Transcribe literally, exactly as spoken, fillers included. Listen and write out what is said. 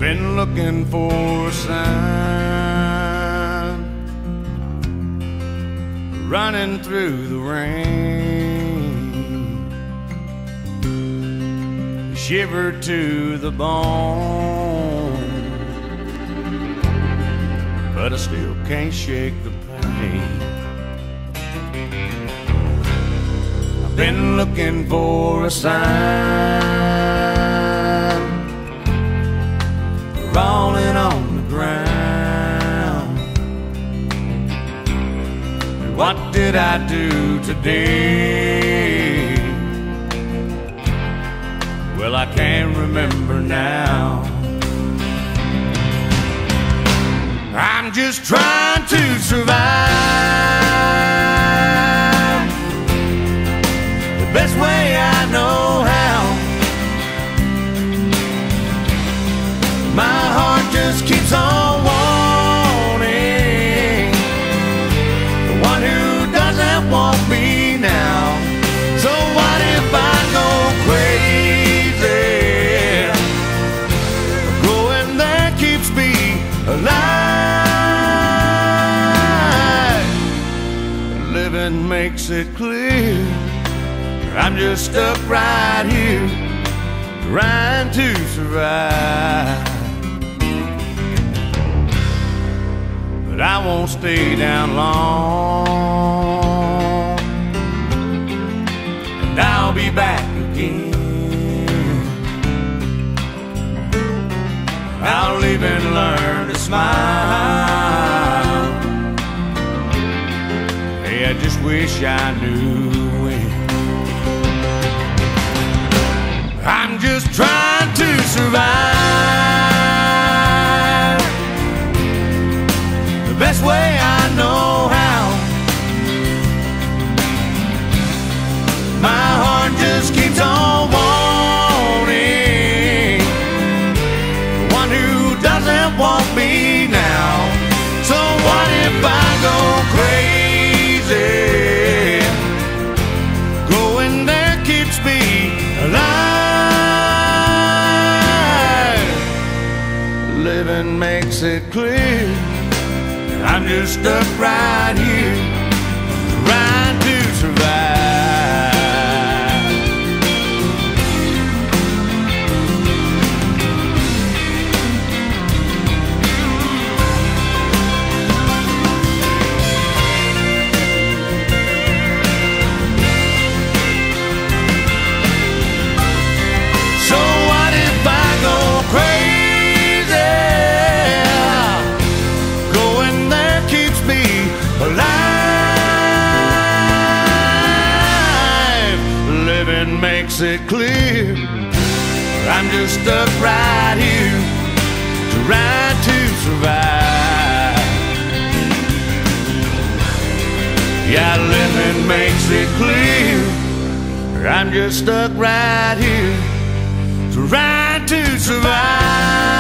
been looking for a sign, running through the rain, shivered to the bone, but I still can't shake the pain. I've been looking for a sign, crawling on the ground. And what did I do today? Well, I can't remember now. I'm just trying to survive the best way I know how. My heart just keeps on wanting the one who doesn't want me now. So what if I go crazy? Going there keeps me alive. Living makes it clear I'm just stuck right here, trying to survive. But I won't stay down long, and I'll be back again. I'll even learn to smile. Hey, I just wish I knew when. I'm just trying to survive the best way I know how. My heart just keeps on wanting the one who doesn't want me now. So what if I go crazy? Going there keeps me alive. Living makes it clear I'm just stuck right here, trying to survive. So what if I go crazy? Going there keeps me alive. Living makes it clear I'm just stuck right here, trying to survive. Yeah, living makes it clear I'm just stuck right here, trying to survive.